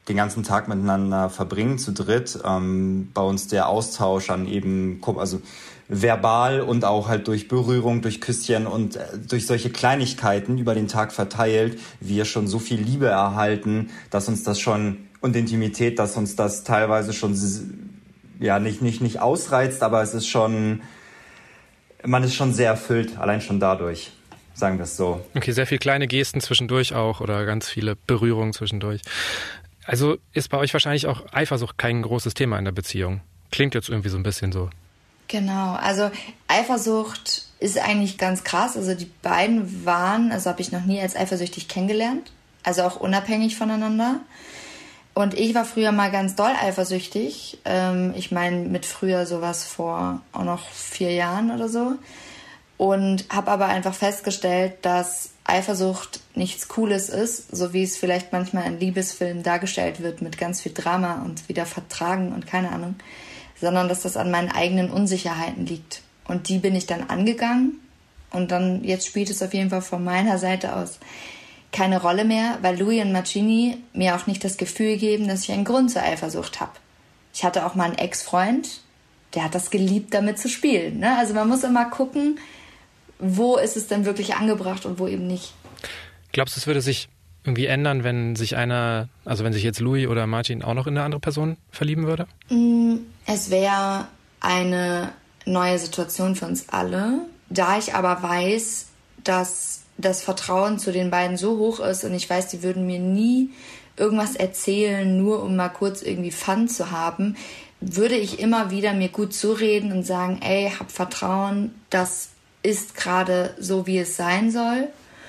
den ganzen Tag miteinander verbringen, zu dritt. Bei uns der Austausch an eben, also verbal und auch halt durch Berührung, durch Küsschen und durch solche Kleinigkeiten über den Tag verteilt, wir schon so viel Liebe erhalten, dass uns das schon, und Intimität, dass uns das teilweise schon, ja, nicht ausreizt, aber es ist schon, man ist schon sehr erfüllt, allein schon dadurch, sagen wir es so. Okay, sehr viele kleine Gesten zwischendurch auch oder ganz viele Berührungen zwischendurch. Also ist bei euch wahrscheinlich auch Eifersucht kein großes Thema in der Beziehung. Klingt jetzt irgendwie so ein bisschen so. Genau, also Eifersucht ist eigentlich ganz krass. Also die beiden habe ich noch nie als eifersüchtig kennengelernt. Also auch unabhängig voneinander. Und ich war früher mal ganz doll eifersüchtig. Ich meine, mit früher sowas vor auch noch 4 Jahren oder so. Und habe aber einfach festgestellt, dass Eifersucht nichts Cooles ist, so wie es vielleicht manchmal in Liebesfilmen dargestellt wird mit ganz viel Drama und wieder vertragen und keine Ahnung. Sondern dass das an meinen eigenen Unsicherheiten liegt. Und die bin ich dann angegangen. Und dann, jetzt spielt es auf jeden Fall von meiner Seite aus keine Rolle mehr, weil Louis und Marcini mir auch nicht das Gefühl geben, dass ich einen Grund zur Eifersucht habe. Ich hatte auch mal einen Ex-Freund, der hat das geliebt, damit zu spielen. Ne? Also man muss immer gucken, wo ist es denn wirklich angebracht und wo eben nicht. Glaubst du, es würde sich irgendwie ändern, wenn sich wenn sich jetzt Louis oder Martin auch noch in eine andere Person verlieben würde? Es wäre eine neue Situation für uns alle. Da ich aber weiß, dass das Vertrauen zu den beiden so hoch ist und ich weiß, die würden mir nie irgendwas erzählen, nur um mal kurz irgendwie Fun zu haben, würde ich immer wieder mir gut zureden und sagen, ey, hab Vertrauen, das ist gerade so, wie es sein soll.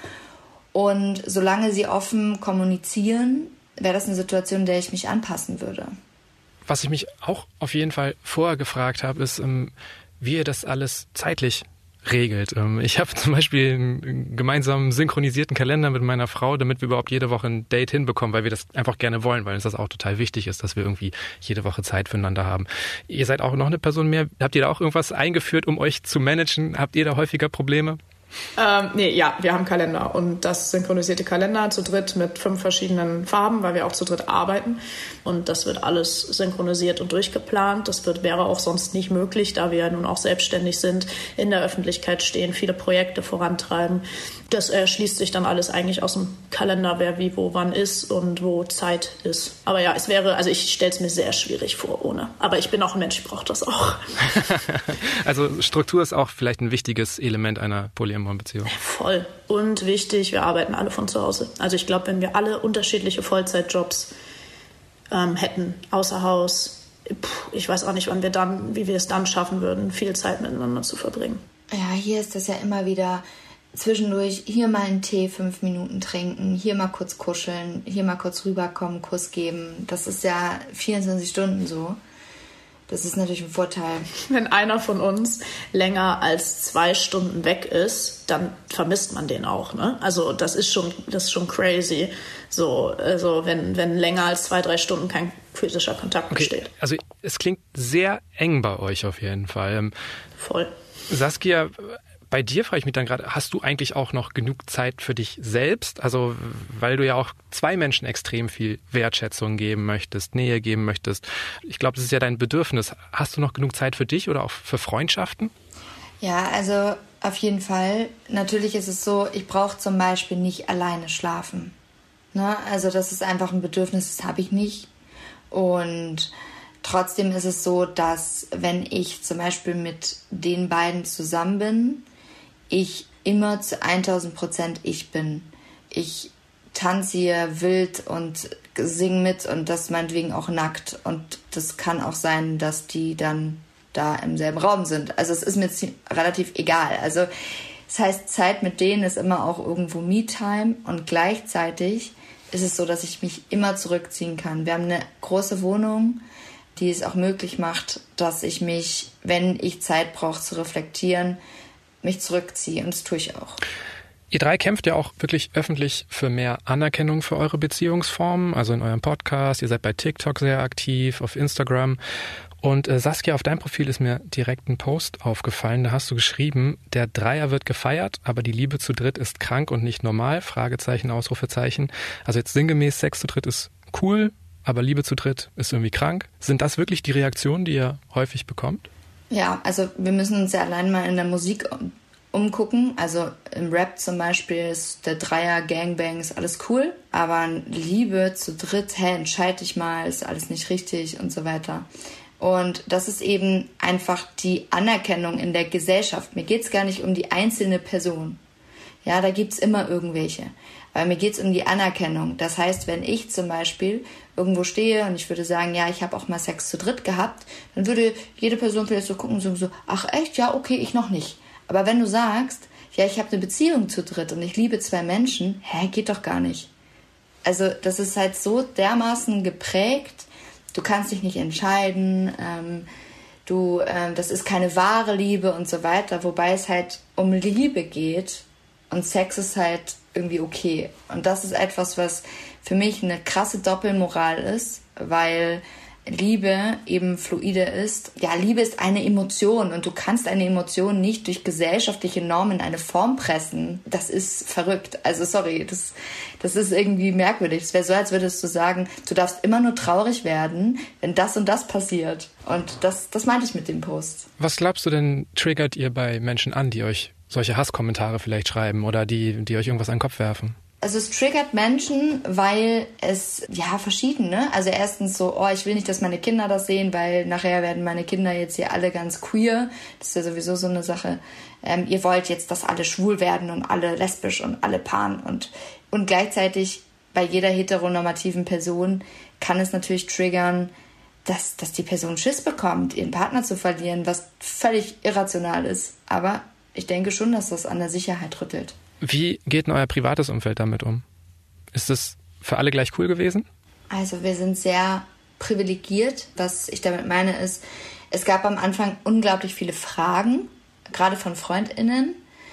Und solange sie offen kommunizieren, wäre das eine Situation, in der ich mich anpassen würde. Was ich mich auch auf jeden Fall vorher gefragt habe, ist, wie ihr das alles zeitlich regelt. Ich habe zum Beispiel einen gemeinsamen synchronisierten Kalender mit meiner Frau, damit wir überhaupt jede Woche ein Date hinbekommen, weil wir das einfach gerne wollen, weil uns das auch total wichtig ist, dass wir irgendwie jede Woche Zeit füreinander haben. Ihr seid auch noch eine Person mehr. Habt ihr da auch irgendwas eingeführt, um euch zu managen? Habt ihr da häufiger Probleme? Wir haben Kalender und das synchronisierte Kalender zu dritt mit 5 verschiedenen Farben, weil wir auch zu dritt arbeiten und das wird alles synchronisiert und durchgeplant. Das wäre auch sonst nicht möglich, da wir ja nun auch selbstständig sind, in der Öffentlichkeit stehen, viele Projekte vorantreiben. Das erschließt sich dann alles eigentlich aus dem Kalender, wer wie wo wann ist und wo Zeit ist. Aber ja, ich stelle es mir sehr schwierig vor ohne. Aber ich bin auch ein Mensch, ich brauche das auch. Also Struktur ist auch vielleicht ein wichtiges Element einer Polyamoren-Beziehung. Voll. Und wichtig, wir arbeiten alle von zu Hause. Also ich glaube, wenn wir alle unterschiedliche Vollzeitjobs hätten, außer Haus, ich weiß auch nicht, wie wir es dann schaffen würden, viel Zeit miteinander zu verbringen. Ja, hier ist das ja immer wieder zwischendurch, hier mal einen Tee 5 Minuten trinken, hier mal kurz kuscheln, hier mal kurz rüberkommen, Kuss geben. Das ist ja 24 Stunden so. Das ist natürlich ein Vorteil. Wenn einer von uns länger als 2 Stunden weg ist, dann vermisst man den auch. Ne? Also das ist schon crazy. So, also wenn länger als 2-3 Stunden kein physischer Kontakt besteht. Also es klingt sehr eng bei euch auf jeden Fall. Voll. Saskia, bei dir frage ich mich dann gerade, hast du eigentlich auch noch genug Zeit für dich selbst? Also, weil du ja auch 2 Menschen extrem viel Wertschätzung geben möchtest, Nähe geben möchtest. Ich glaube, das ist ja dein Bedürfnis. Hast du noch genug Zeit für dich oder auch für Freundschaften? Ja, also auf jeden Fall. Natürlich ist es so, ich brauche zum Beispiel nicht alleine schlafen. Ne? Also das ist einfach ein Bedürfnis, das habe ich nicht. Und trotzdem ist es so, dass wenn ich zum Beispiel mit den beiden zusammen bin, ich immer zu 1000% ich bin. Ich tanze hier wild und singe mit und das meinetwegen auch nackt. Und das kann auch sein, dass die dann da im selben Raum sind. Also es ist mir relativ egal. Also das heißt, Zeit mit denen ist immer auch irgendwo Me-Time und gleichzeitig ist es so, dass ich mich immer zurückziehen kann. Wir haben eine große Wohnung, die es auch möglich macht, dass ich mich, wenn ich Zeit brauche zu reflektieren, mich zurückziehe und das tue ich auch. Ihr 3 kämpft ja auch wirklich öffentlich für mehr Anerkennung für eure Beziehungsformen, also in eurem Podcast, ihr seid bei TikTok sehr aktiv, auf Instagram. Und Saskia, auf deinem Profil ist mir direkt ein Post aufgefallen, da hast du geschrieben, der Dreier wird gefeiert, aber die Liebe zu dritt ist krank und nicht normal, Fragezeichen, Ausrufezeichen. Also jetzt sinngemäß, Sex zu dritt ist cool, aber Liebe zu dritt ist irgendwie krank. Sind das wirklich die Reaktionen, die ihr häufig bekommt? Ja, also wir müssen uns ja allein mal in der Musik umgucken. Also im Rap zum Beispiel ist der Dreier, Gangbang, ist alles cool. Aber Liebe zu dritt, entscheid dich mal, ist alles nicht richtig und so weiter. Und das ist eben einfach die Anerkennung in der Gesellschaft. Mir geht's gar nicht um die einzelne Person. Ja, da gibt's immer irgendwelche. Weil mir geht's um die Anerkennung. Das heißt, wenn ich zum Beispiel irgendwo stehe und ich würde sagen, ja, ich habe auch mal Sex zu dritt gehabt, dann würde jede Person vielleicht so gucken und so, ach echt? Ja, okay, ich noch nicht. Aber wenn du sagst, ja, ich habe eine Beziehung zu dritt und ich liebe 2 Menschen, geht doch gar nicht. Also das ist halt so dermaßen geprägt, du kannst dich nicht entscheiden, das ist keine wahre Liebe und so weiter, wobei es halt um Liebe geht und Sex ist halt irgendwie okay. Und das ist etwas, was für mich eine krasse Doppelmoral ist, weil Liebe eben fluide ist. Ja, Liebe ist eine Emotion und du kannst eine Emotion nicht durch gesellschaftliche Normen in eine Form pressen. Das ist verrückt. Also sorry, das ist irgendwie merkwürdig. Es wäre so, als würdest du sagen, du darfst immer nur traurig werden, wenn das und das passiert. Und das meinte ich mit dem Post. Was glaubst du denn, triggert ihr bei Menschen an, die euch solche Hasskommentare vielleicht schreiben oder die euch irgendwas an den Kopf werfen? Also es triggert Menschen, weil es, verschieden, ne? Also erstens so, ich will nicht, dass meine Kinder das sehen, weil nachher werden meine Kinder jetzt hier alle ganz queer. Das ist ja sowieso so eine Sache. Ihr wollt jetzt, dass alle schwul werden und alle lesbisch und alle pan. Und gleichzeitig bei jeder heteronormativen Person kann es natürlich triggern, dass die Person Schiss bekommt, ihren Partner zu verlieren, was völlig irrational ist. Aber ich denke schon, dass das an der Sicherheit rüttelt. Wie geht denn euer privates Umfeld damit um? Ist es für alle gleich cool gewesen? Also wir sind sehr privilegiert. Was ich damit meine ist, es gab am Anfang unglaublich viele Fragen, gerade von FreundInnen.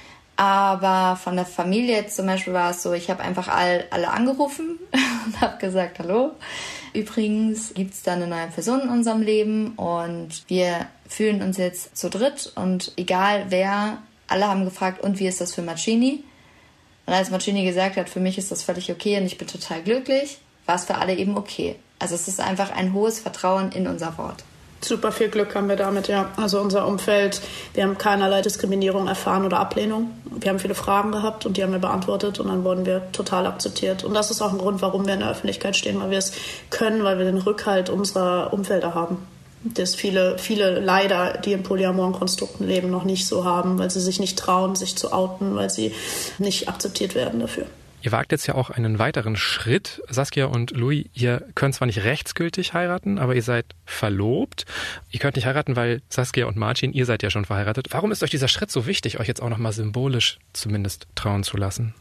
Aber von der Familie jetzt zum Beispiel war es so, ich habe einfach alle angerufen und habe gesagt, hallo. Übrigens gibt es da eine neue Person in unserem Leben und wir fühlen uns jetzt zu dritt und egal wer, alle haben gefragt, und wie ist das für Marcini? Und als Marcini gesagt hat, für mich ist das völlig okay und ich bin total glücklich, war es für alle eben okay. Also es ist einfach ein hohes Vertrauen in unser Wort. Super viel Glück haben wir damit, ja. Also unser Umfeld, wir haben keinerlei Diskriminierung erfahren oder Ablehnung. Wir haben viele Fragen gehabt und die haben wir beantwortet und dann wurden wir total akzeptiert. Und das ist auch ein Grund, warum wir in der Öffentlichkeit stehen, weil wir es können, weil wir den Rückhalt unserer Umfelder haben. Das viele leider, die in polyamoren Konstrukten leben, noch nicht so haben, weil sie sich nicht trauen, sich zu outen, weil sie nicht akzeptiert werden dafür. Ihr wagt jetzt ja auch einen weiteren Schritt. Saskia und Louis, ihr könnt zwar nicht rechtsgültig heiraten, aber ihr seid verlobt. Ihr könnt nicht heiraten, weil Saskia und Marcin, ihr seid ja schon verheiratet. Warum ist euch dieser Schritt so wichtig, euch jetzt auch nochmal symbolisch zumindest trauen zu lassen?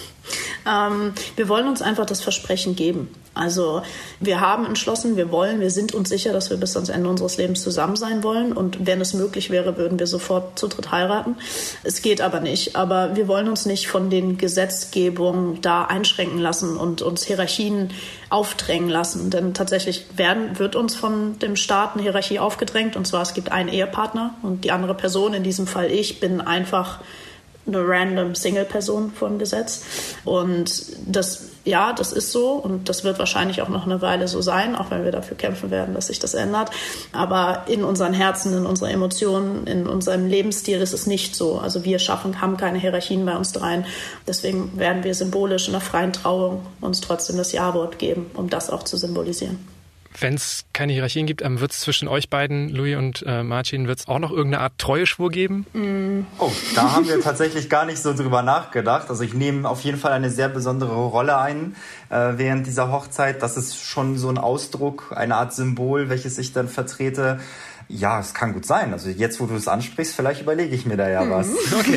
Wir wollen uns einfach das Versprechen geben. Also wir haben entschlossen, wir sind uns sicher, dass wir bis ans Ende unseres Lebens zusammen sein wollen. Und wenn es möglich wäre, würden wir sofort zu dritt heiraten. Es geht aber nicht. Aber wir wollen uns nicht von den Gesetzgebungen da einschränken lassen und uns Hierarchien aufdrängen lassen. Denn tatsächlich wird uns von dem Staat eine Hierarchie aufgedrängt. Und zwar, es gibt einen Ehepartner und die andere Person, in diesem Fall ich, bin einfach eine random Single-Person vom Gesetz. Und das ist so und das wird wahrscheinlich auch noch eine Weile so sein, auch wenn wir dafür kämpfen werden, dass sich das ändert. Aber in unseren Herzen, in unserer Emotionen, in unserem Lebensstil ist es nicht so. Also wir haben keine Hierarchien bei uns dreien. Deswegen werden wir symbolisch in der freien Trauung uns trotzdem das Ja-Wort geben, um das auch zu symbolisieren. Wenn es keine Hierarchien gibt, wird es zwischen euch beiden, Louis und Marcin, wird es auch noch irgendeine Art Treueschwur geben? Oh, da haben wir tatsächlich gar nicht so drüber nachgedacht. Also ich nehme auf jeden Fall eine sehr besondere Rolle ein während dieser Hochzeit. Das ist schon so ein Ausdruck, eine Art Symbol, welches ich dann vertrete. Ja, es kann gut sein. Also jetzt, wo du es ansprichst, vielleicht überlege ich mir da ja was. Okay.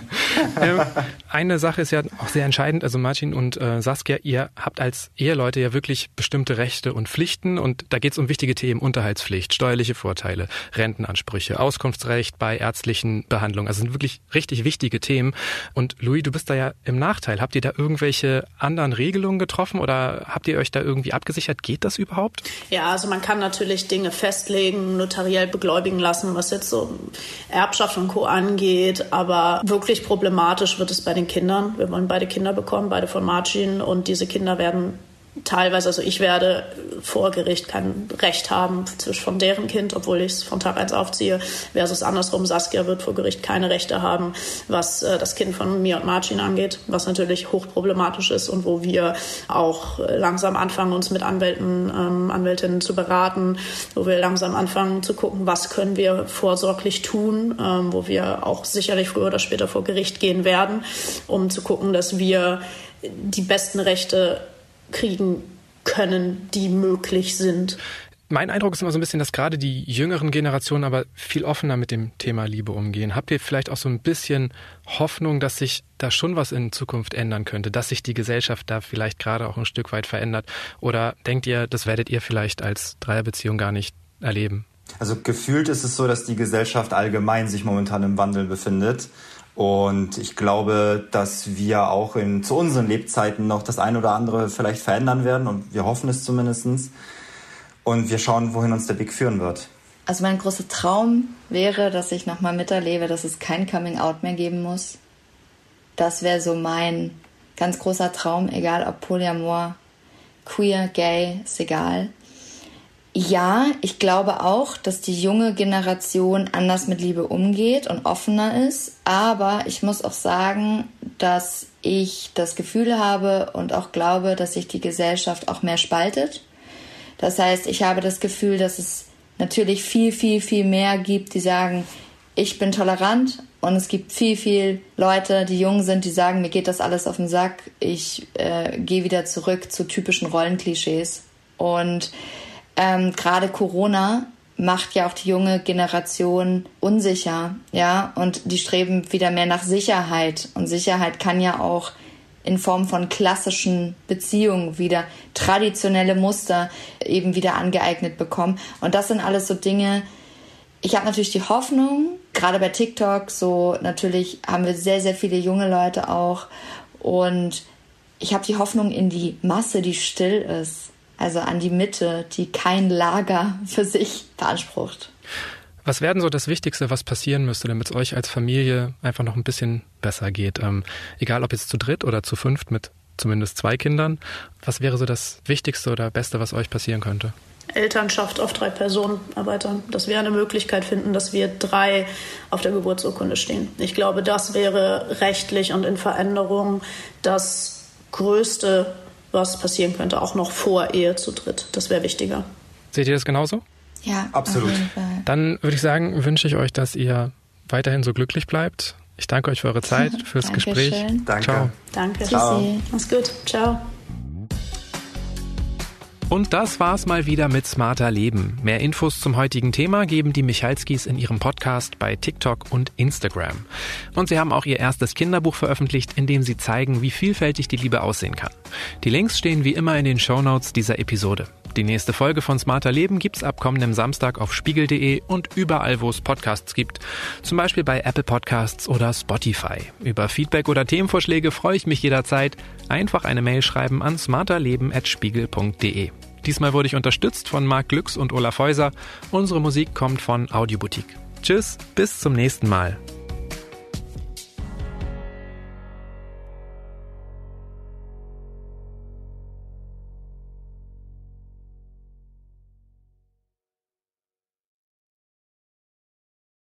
Eine Sache ist ja auch sehr entscheidend. Also Marcin und Saskia, ihr habt als Eheleute ja wirklich bestimmte Rechte und Pflichten. Und da geht es um wichtige Themen: Unterhaltspflicht, steuerliche Vorteile, Rentenansprüche, Auskunftsrecht bei ärztlichen Behandlungen. Also sind wirklich richtig wichtige Themen. Und Louis, du bist da ja im Nachteil. Habt ihr da irgendwelche anderen Regelungen getroffen oder habt ihr euch da irgendwie abgesichert? Geht das überhaupt? Ja, also man kann natürlich Dinge festlegen, notariell begläubigen lassen, was jetzt so Erbschaft und Co. angeht. Aber wirklich problematisch wird es bei den Kindern. Wir wollen beide Kinder bekommen, beide von Marcin. Und diese Kinder werden teilweise, also ich werde vor Gericht kein Recht haben von deren Kind, obwohl ich es von Tag 1 aufziehe, versus andersrum, Saskia wird vor Gericht keine Rechte haben, was das Kind von mir und Marcin angeht, was natürlich hochproblematisch ist und wo wir auch langsam anfangen, uns mit Anwältinnen zu beraten, wo wir langsam anfangen zu gucken, was können wir vorsorglich tun, wo wir auch sicherlich früher oder später vor Gericht gehen werden, um zu gucken, dass wir die besten Rechte kriegen können, die möglich sind. Mein Eindruck ist immer so ein bisschen, dass gerade die jüngeren Generationen aber viel offener mit dem Thema Liebe umgehen. Habt ihr vielleicht auch so ein bisschen Hoffnung, dass sich da schon was in Zukunft ändern könnte, dass sich die Gesellschaft da vielleicht gerade auch ein Stück weit verändert? Oder denkt ihr, das werdet ihr vielleicht als Dreierbeziehung gar nicht erleben? Also gefühlt ist es so, dass die Gesellschaft allgemein sich momentan im Wandel befindet. Und ich glaube, dass wir auch zu unseren Lebzeiten noch das ein oder andere vielleicht verändern werden. Und wir hoffen es zumindest. Und wir schauen, wohin uns der Weg führen wird. Also mein großer Traum wäre, dass ich nochmal miterlebe, dass es kein Coming-out mehr geben muss. Das wäre so mein ganz großer Traum, egal ob Polyamor, queer, gay, ist egal. Ja, ich glaube auch, dass die junge Generation anders mit Liebe umgeht und offener ist. Aber ich muss auch sagen, dass ich das Gefühl habe und auch glaube, dass sich die Gesellschaft auch mehr spaltet. Das heißt, ich habe das Gefühl, dass es natürlich viel, viel, viel mehr gibt, die sagen, ich bin tolerant. Und es gibt viel, viel Leute, die jung sind, die sagen, mir geht das alles auf den Sack. Ich gehe wieder zurück zu typischen Rollenklischees. Und gerade Corona macht ja auch die junge Generation unsicher, ja, und die streben wieder mehr nach Sicherheit. Und Sicherheit kann ja auch in Form von klassischen Beziehungen wieder traditionelle Muster eben wieder angeeignet bekommen. Und das sind alles so Dinge. Ich habe natürlich die Hoffnung, gerade bei TikTok, so natürlich haben wir sehr, sehr viele junge Leute auch. Und ich habe die Hoffnung in die Masse, die still ist. Also an die Mitte, die kein Lager für sich beansprucht. Was wäre denn so das Wichtigste, was passieren müsste, damit es euch als Familie einfach noch ein bisschen besser geht? Egal ob jetzt zu dritt oder zu fünft mit zumindest 2 Kindern. Was wäre so das Wichtigste oder Beste, was euch passieren könnte? Elternschaft auf 3 Personen erweitern. Dass wir eine Möglichkeit finden, dass wir 3 auf der Geburtsurkunde stehen. Ich glaube, das wäre rechtlich und in Veränderung das Größte, was passieren könnte, auch noch vor Ehe zu dritt. Das wäre wichtiger. Seht ihr das genauso? Ja, absolut. Auf jeden Fall. Dann würde ich sagen, wünsche ich euch, dass ihr weiterhin so glücklich bleibt. Ich danke euch für eure Zeit, fürs Gespräch. Danke. Ciao. Danke. Ciao. Mach's gut. Ciao. Und das war's mal wieder mit Smarter Leben. Mehr Infos zum heutigen Thema geben die Michalskis in ihrem Podcast bei TikTok und Instagram. Und sie haben auch ihr erstes Kinderbuch veröffentlicht, in dem sie zeigen, wie vielfältig die Liebe aussehen kann. Die Links stehen wie immer in den Shownotes dieser Episode. Die nächste Folge von Smarter Leben gibt's ab kommendem Samstag auf spiegel.de und überall, wo es Podcasts gibt. Zum Beispiel bei Apple Podcasts oder Spotify. Über Feedback oder Themenvorschläge freue ich mich jederzeit. Einfach eine Mail schreiben an smarterleben@spiegel.de. Diesmal wurde ich unterstützt von Marc Glücks und Olaf Häuser. Unsere Musik kommt von Audioboutique. Tschüss, bis zum nächsten Mal.